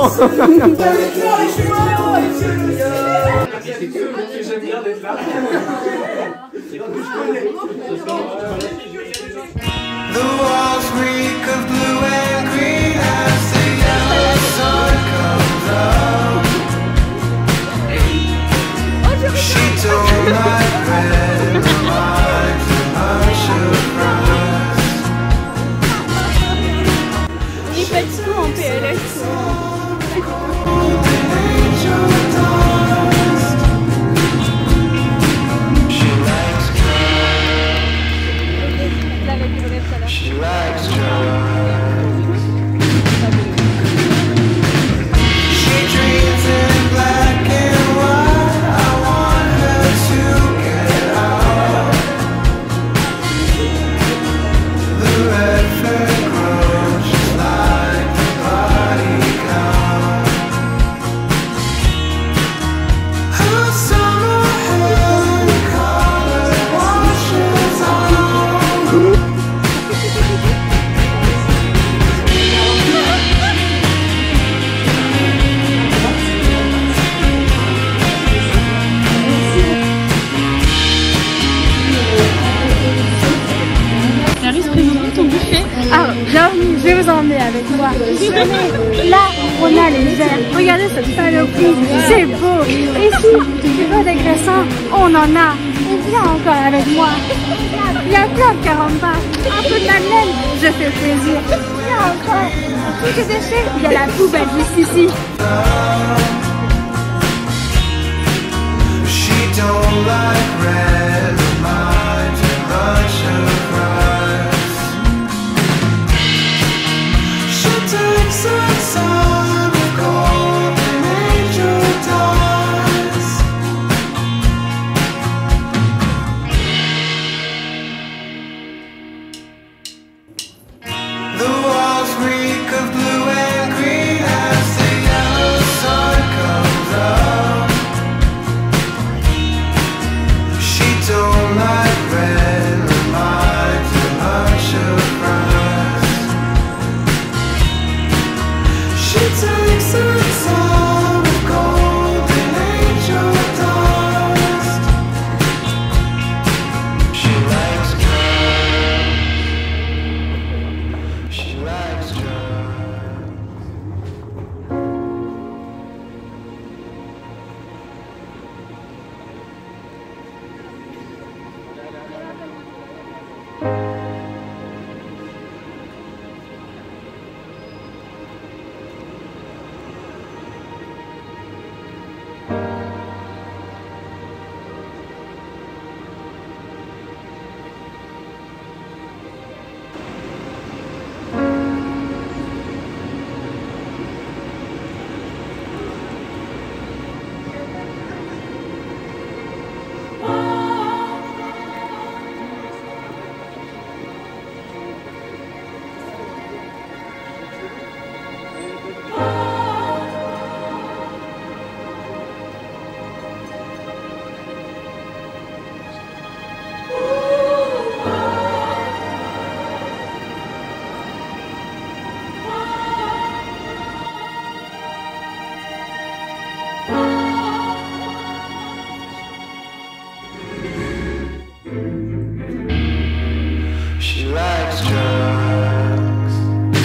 non. The walls reek of blue and green as the yellow sun comes up. She don't like red, reminds me much of rust. Les petits coups en PLS. Golden angel dust. She likes drugs. She likes drugs. She dreams in black and white. I want her to get out. The red fur grows just like the body count. Her summer hair color washes on. Ah, bienvenue, je vais vous emmener avec moi. Là, on a les airs. Regardez cette saloperie, c'est beau. Ici, du beau dégraissant, on en a. Et viens encore avec moi. Il y a plein de carambas. Un peu de la laine, je fais plaisir. Viens encore. Tous les déchets, il y a la poubelle juste ici. She don't like red, reminds me much of rust. She takes her time with golden angel dust. The walls reek of blue and green as the yellow sun comes up. She don't like red, reminds me much of rust. She takes her time with golden angel dust. She likes drugs. She likes drugs. She likes drugs.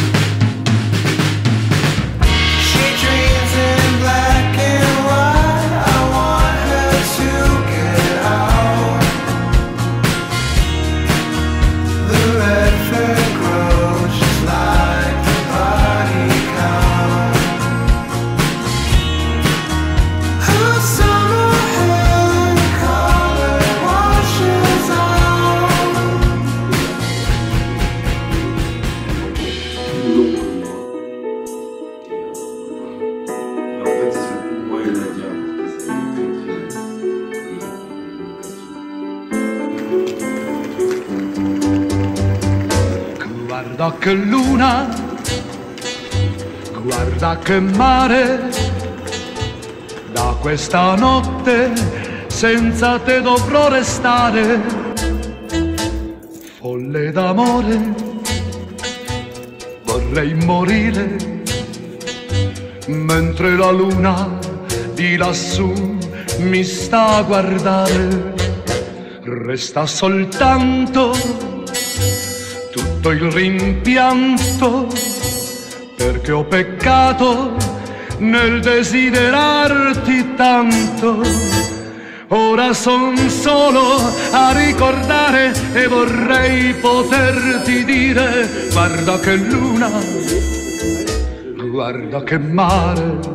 She dreams in black and white. I want her to get out. The red fur grows just like the body count. Her summer hair color washes out. Guarda che luna, guarda che mare, da questa notte senza te dovrò restare. Folle d'amore, vorrei morire mentre la luna di lassù mi sta a guardare. Resta soltanto tutto il rimpianto, perché ho peccato nel desiderarti tanto. Ora son solo a ricordare e vorrei poterti dire: guarda che luna, guarda che mare.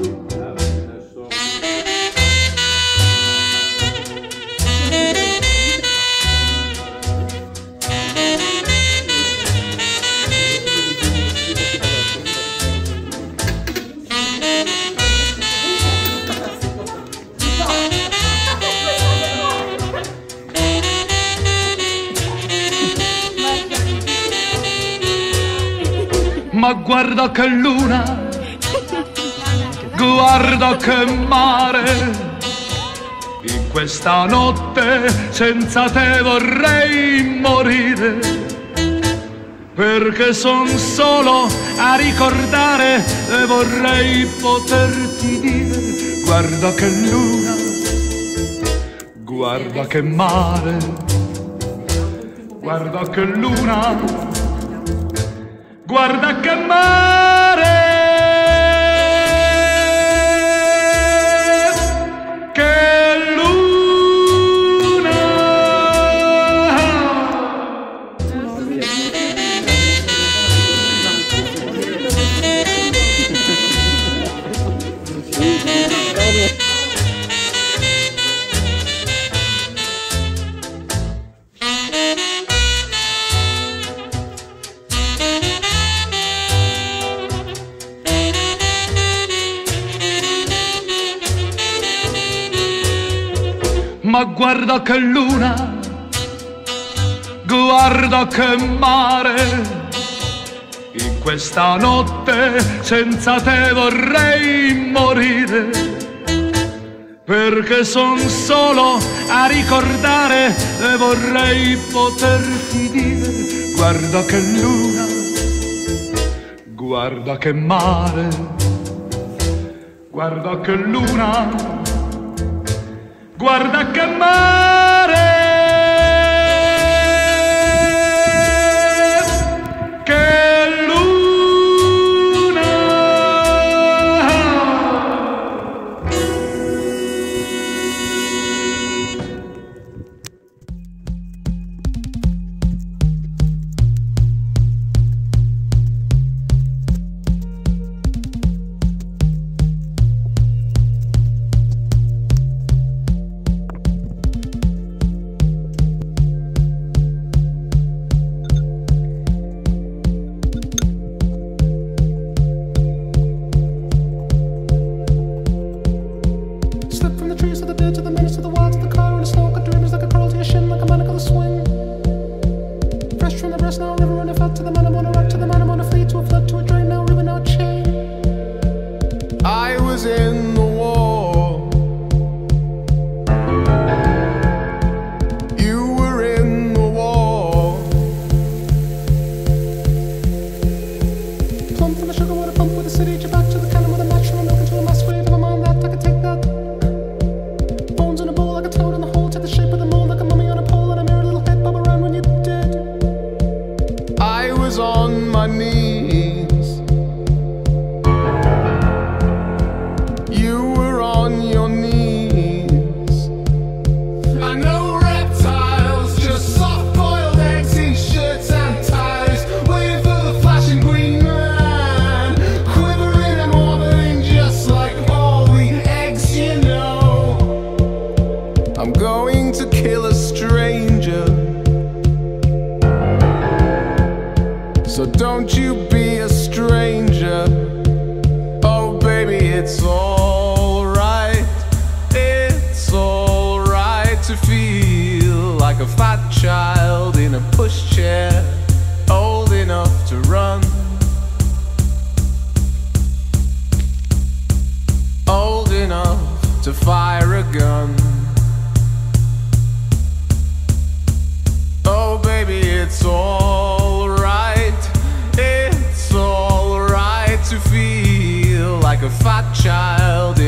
Ma guarda che luna, guarda che mare, in questa notte senza te vorrei morire, perché son solo a ricordare e vorrei poterti dire: guarda che luna, guarda che mare, guarda che luna, guarda che mare, che luna. Ma guarda che luna, guarda che mare, in questa notte senza te vorrei morire, perché son solo a ricordare e vorrei poterti dire: guarda che luna, guarda che mare, guarda che luna, guarda che mare, che luna.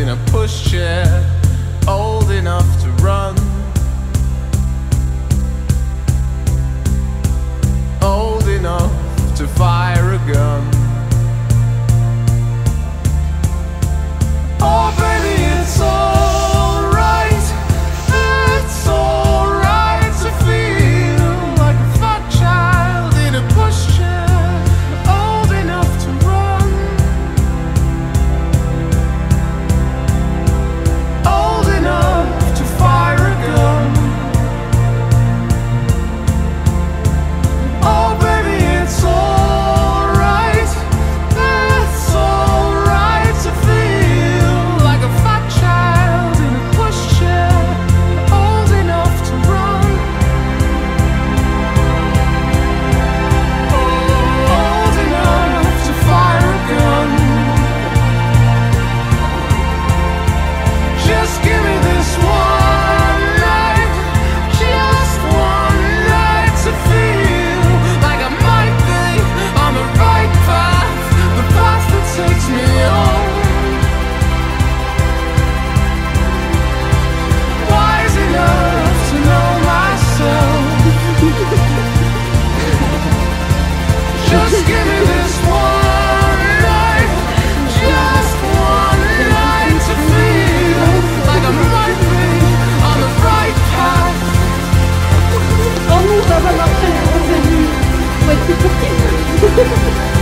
in a pushchair, old enough to run, old enough to fire a gun. Oh baby, it's alright, it's alright to feel like a fat child in a pushchair, old enough to run, old enough to fire a gun. Oh baby, it's alright, it's alright to feel like a fat child in a pushchair, old enough to run, old enough to fire a gun. Just give me this one night, just one night to feel like I might be on the right path, the path that takes me on. Wise enough to know myself. Just give me this one night, just one night to feel like I might be on the right path. Oh non, ça va marcher, c'est bon. Faut être plus pour qui